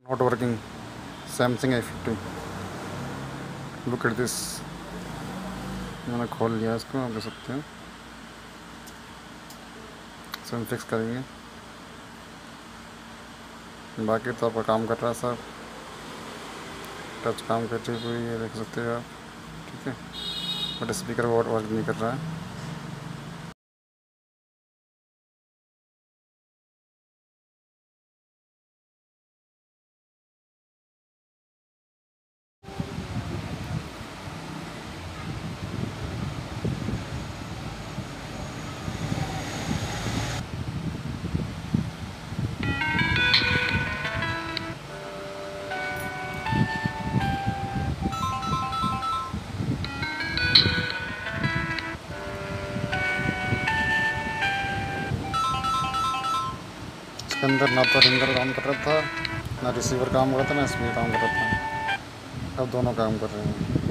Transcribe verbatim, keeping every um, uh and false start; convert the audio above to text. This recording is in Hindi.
Not working Samsung A fifty. Look at this. मैंने खोल लिया इसको, आप देख सकते हैं। इसमें फिक्स करेंगे, बाकी तो आपका काम कर रहा है सब। टच काम करती हुई ये देख सकते हो आप, ठीक है। बट स्पीकर वर्क नहीं कर रहा है। इसके अंदर ना तो रिंगर काम कर रहा था, ना रिसीवर काम कर रहा था, ना स्पीकर काम कर रहा था। अब दोनों काम कर रहे हैं।